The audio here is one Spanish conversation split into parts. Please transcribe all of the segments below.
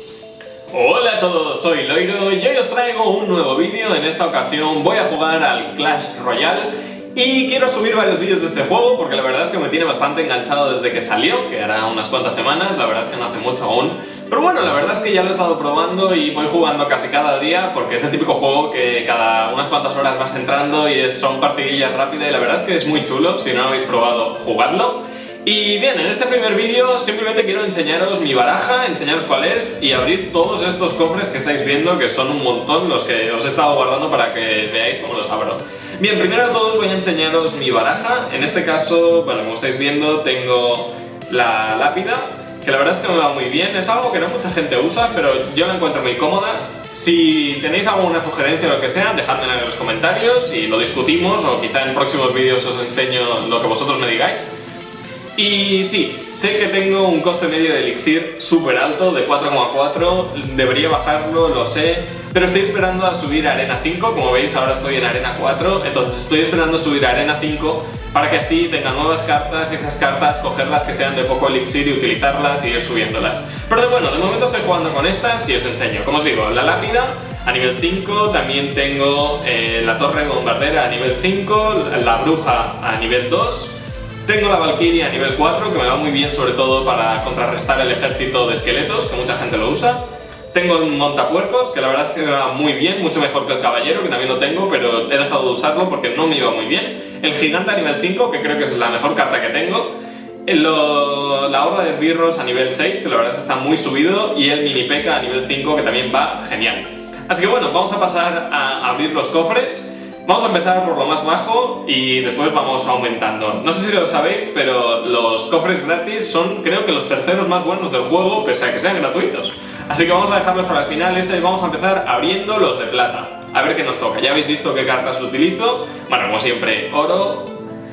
Hola a todos, soy Loiro y hoy os traigo un nuevo vídeo. En esta ocasión voy a jugar al Clash Royale y quiero subir varios vídeos de este juego porque la verdad es que me tiene bastante enganchado desde que salió, que hará unas cuantas semanas, la verdad es que no hace mucho aún. Pero bueno, la verdad es que ya lo he estado probando y voy jugando casi cada día porque es el típico juego que cada unas cuantas horas vas entrando y son partidillas rápidas y la verdad es que es muy chulo. Si no lo habéis probado, jugadlo. Y bien, en este primer vídeo simplemente quiero enseñaros mi baraja, enseñaros cuál es y abrir todos estos cofres que estáis viendo, que son un montón los que os he estado guardando para que veáis cómo los abro. Bien, primero de todos voy a enseñaros mi baraja. En este caso, bueno, como estáis viendo, tengo la lápida, que la verdad es que me va muy bien. Es algo que no mucha gente usa, pero yo la encuentro muy cómoda. Si tenéis alguna sugerencia o lo que sea, dejadmela en los comentarios y lo discutimos, o quizá en próximos vídeos os enseño lo que vosotros me digáis. Y sí, sé que tengo un coste medio de elixir súper alto, de 4,4, debería bajarlo, lo sé, pero estoy esperando a subir a Arena 5, como veis ahora estoy en Arena 4, entonces estoy esperando subir a Arena 5 para que así tenga nuevas cartas y esas cartas cogerlas que sean de poco elixir y utilizarlas y ir subiéndolas. Pero bueno, de momento estoy jugando con estas y os enseño. Como os digo, la lápida a nivel 5, también tengo la torre bombardera a nivel 5, la bruja a nivel 2, tengo la Valkyria a nivel 4, que me va muy bien sobre todo para contrarrestar el ejército de esqueletos, que mucha gente lo usa. Tengo el montapuercos, que la verdad es que me va muy bien, mucho mejor que el caballero, que también lo tengo, pero he dejado de usarlo porque no me iba muy bien. El gigante a nivel 5, que creo que es la mejor carta que tengo. La horda de esbirros a nivel 6, que la verdad es que está muy subido. Y el mini P.E.K.K.A a nivel 5, que también va genial. Así que bueno, vamos a pasar a abrir los cofres. Vamos a empezar por lo más bajo y después vamos aumentando. No sé si lo sabéis, pero los cofres gratis son, creo que, los terceros más buenos del juego, pese a que sean gratuitos. Así que vamos a dejarlos para el final y vamos a empezar abriendo los de plata. A ver qué nos toca. Ya habéis visto qué cartas utilizo. Bueno, como siempre, oro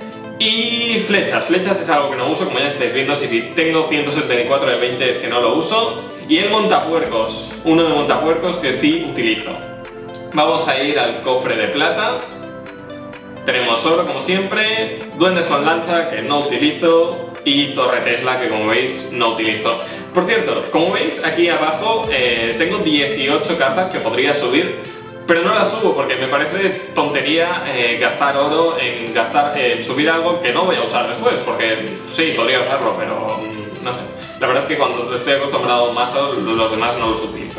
y flechas. Flechas es algo que no uso, como ya estáis viendo. Si tengo 174 de 20 es que no lo uso. Y el montapuercos. Uno de montapuercos que sí utilizo. Vamos a ir al cofre de plata. Tenemos oro como siempre, duendes con lanza que no utilizo y torre Tesla que como veis no utilizo. Por cierto, como veis aquí abajo tengo 18 cartas que podría subir, pero no las subo porque me parece tontería gastar oro en subir algo que no voy a usar después, porque sí, podría usarlo, pero no sé. La verdad es que cuando estoy acostumbrado a un mazo, los demás no los utilizo.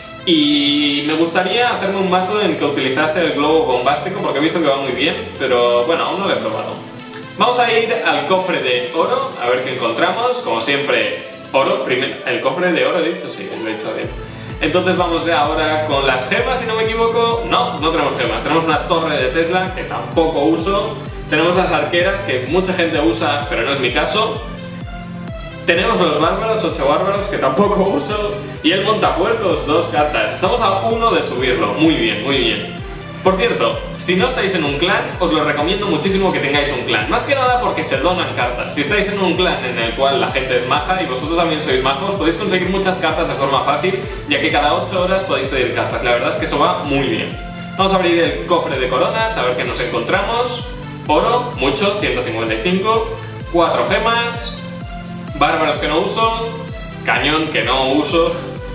Y me gustaría hacerme un mazo en que utilizase el globo bombástico porque he visto que va muy bien, pero bueno, aún no lo he probado. Vamos a ir al cofre de oro, a ver qué encontramos. Como siempre, oro, el cofre de oro he dicho, sí, lo he dicho bien. Entonces vamos ya ahora con las gemas, si no me equivoco. No, no tenemos gemas, tenemos una torre de Tesla que tampoco uso. Tenemos las arqueras que mucha gente usa, pero no es mi caso. Tenemos los bárbaros, 8 bárbaros, que tampoco uso. Y el montapuercos, 2 cartas. Estamos a 1 de subirlo. Muy bien, muy bien. Por cierto, si no estáis en un clan, os lo recomiendo muchísimo que tengáis un clan. Más que nada porque se donan cartas. Si estáis en un clan en el cual la gente es maja y vosotros también sois majos, podéis conseguir muchas cartas de forma fácil, ya que cada 8 horas podéis pedir cartas. La verdad es que eso va muy bien. Vamos a abrir el cofre de coronas, a ver qué nos encontramos. Oro, mucho, 155. 4 gemas. Bárbaros que no uso, cañón que no uso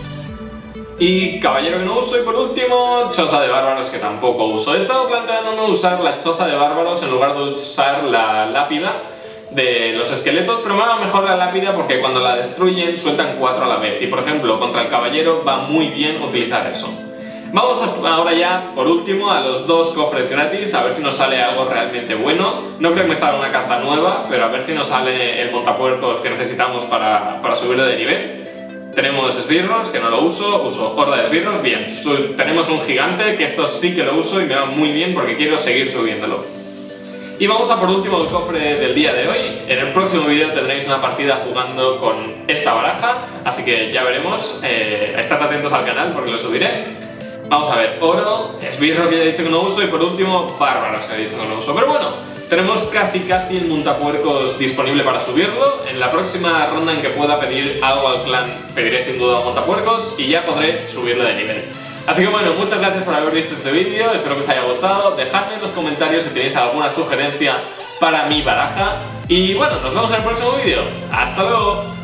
y caballero que no uso y por último choza de bárbaros que tampoco uso. He estado planteándome usar la choza de bárbaros en lugar de usar la lápida de los esqueletos, pero me va mejor la lápida porque cuando la destruyen sueltan 4 a la vez y por ejemplo contra el caballero va muy bien utilizar eso. Vamos ahora ya, por último, a los 2 cofres gratis, a ver si nos sale algo realmente bueno. No creo que me salga una carta nueva, pero a ver si nos sale el montapuercos que necesitamos para subirlo de nivel. Tenemos esbirros, que no lo uso horda de esbirros, bien. Tenemos un gigante, que esto sí que lo uso y me va muy bien porque quiero seguir subiéndolo. Y vamos a por último el cofre del día de hoy. En el próximo vídeo tendréis una partida jugando con esta baraja, así que ya veremos. Estad atentos al canal porque lo subiré. Vamos a ver, oro, esbirro que ya he dicho que no uso y por último bárbaros que he dicho que no uso. Pero bueno, tenemos casi el montapuercos disponible para subirlo. En la próxima ronda en que pueda pedir algo al clan pediré sin duda montapuercos y ya podré subirlo de nivel. Así que bueno, muchas gracias por haber visto este vídeo, espero que os haya gustado. Dejadme en los comentarios si tenéis alguna sugerencia para mi baraja. Y bueno, nos vemos en el próximo vídeo. ¡Hasta luego!